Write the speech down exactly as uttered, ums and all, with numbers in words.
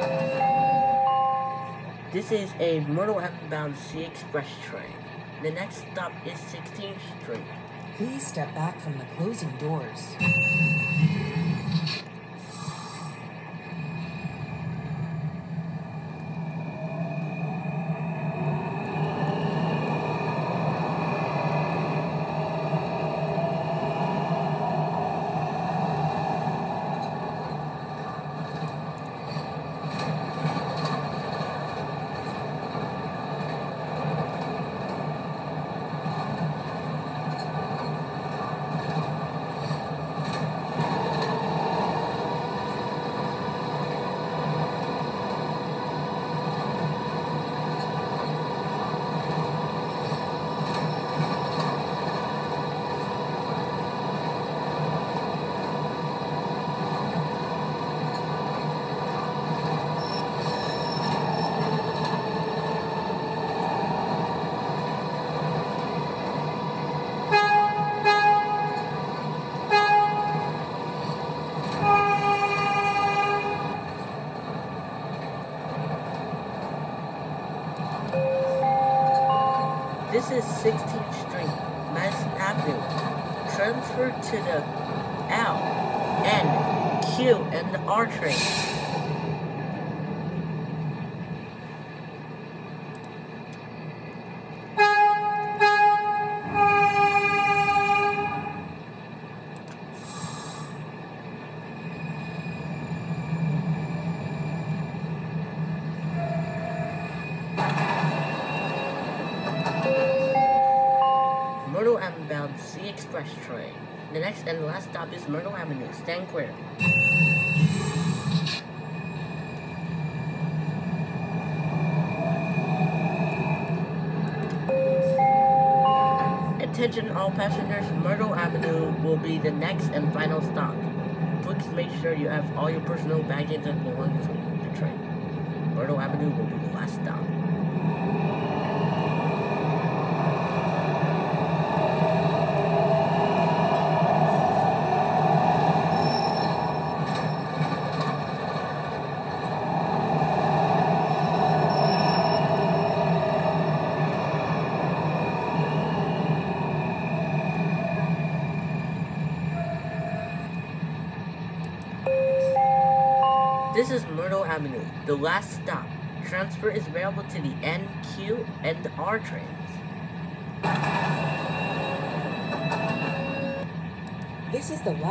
This is a Myrtle bound C Express train. The next stop is sixteenth Street. Please step back from the closing doors. This is sixteenth Street, Madison Avenue. Transfer to the L, N, Q, and the R train. Myrtle bound C Express train. The next and last stop is Myrtle Avenue. Stand clear. Attention all passengers, Myrtle Avenue will be the next and final stop. Please make sure you have all your personal baggage and belongings when you leave the train. Myrtle Avenue will be the last stop. This is Myrtle Avenue, the last stop. Transfer is available to the N, Q, and the R trains. This is the last